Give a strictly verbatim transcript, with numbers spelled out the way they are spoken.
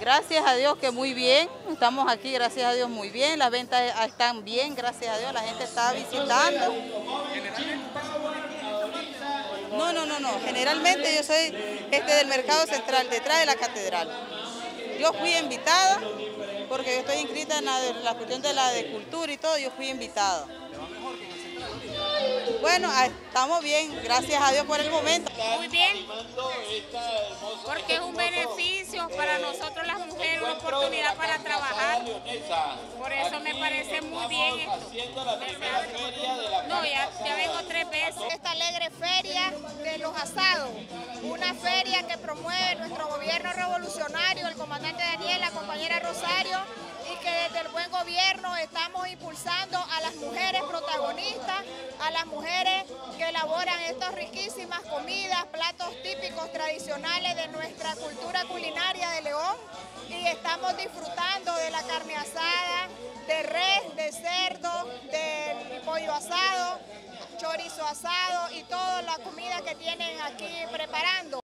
Gracias a Dios que muy bien, estamos aquí, gracias a Dios muy bien, las ventas están bien, gracias a Dios, la gente está visitando. No, no, no, no, generalmente yo soy este, del Mercado Central, detrás de la catedral. Yo fui invitada, porque yo estoy inscrita en la, la cuestión de la de cultura y todo, yo fui invitada. Bueno, estamos bien, gracias a Dios por el momento. Muy bien, porque es un beneficio para nosotros las mujeres, una oportunidad para trabajar. Por eso me parece muy bien esto. No, ya, ya vengo tres veces. Esta alegre feria de los asados, una feria que promueve nuestro gobierno revolucionario, el comandante Daniel, la compañera Rosario, y que desde el buen gobierno estamos impulsando a las mujeres protagonistas, a las mujeres que elaboran estas riquísimas comidas, platos típicos tradicionales de nuestra cultura culinaria de León, y estamos disfrutando de la carne asada, de res, de cerdo, del pollo asado, chorizo asado y toda la comida que tienen aquí preparando.